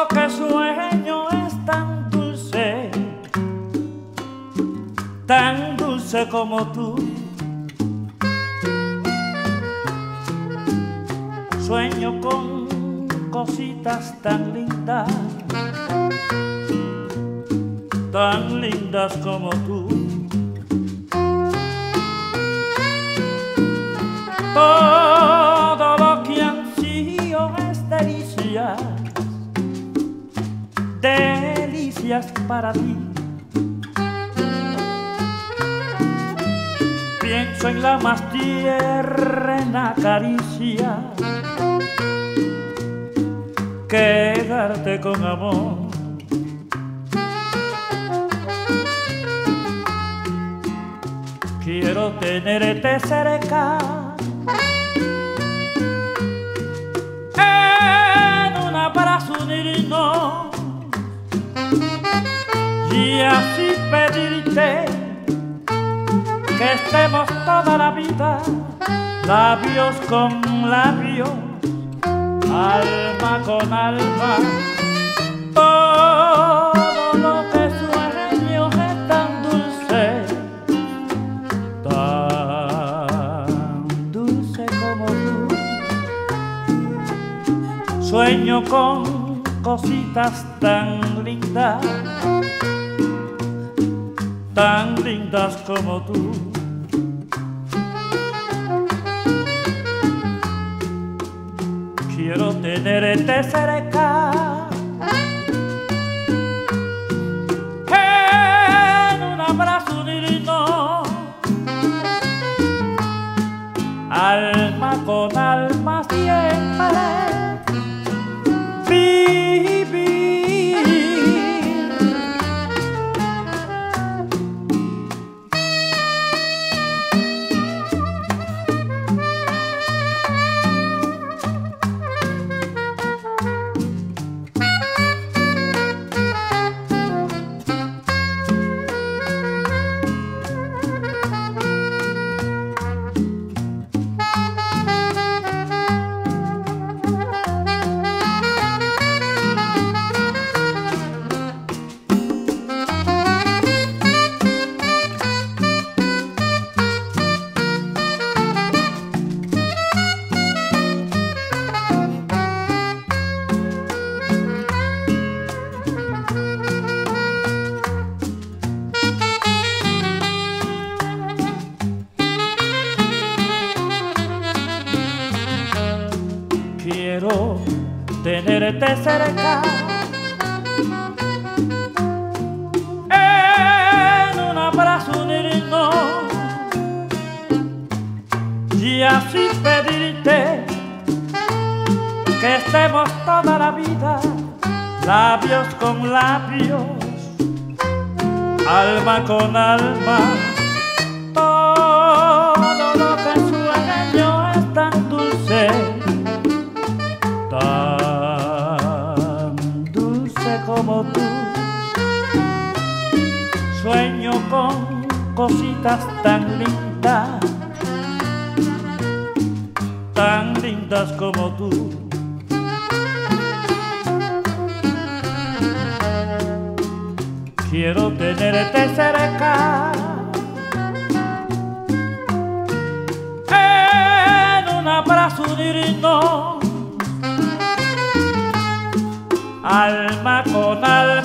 lo que sueño es tan dulce como tú. Sueño con cositas tan lindas como tú. Todo lo que ansío es delicias para ti. Pienso en la más tierna caricia que darte con amor. Quiero tenerte cerca en un abrazo unirnos y así pedirte que estemos toda la vida labios con labios, alma con alma. Todo lo que sueño es tan dulce como tú. Sueño con cositas tan lindas como tú. Quiero tenerte cerca en un abrazo unirnos, alma con alma siempre vivir. Quiero tenerte cerca en un abrazo unirnos y así pedirte que estemos toda la vida labios con labios, alma con alma. Todo lo que sueño es tan dulce como tú. Sueño con cositas tan lindas como tú. Quiero tenerte cerca en un abrazo unirnos, alma con alma.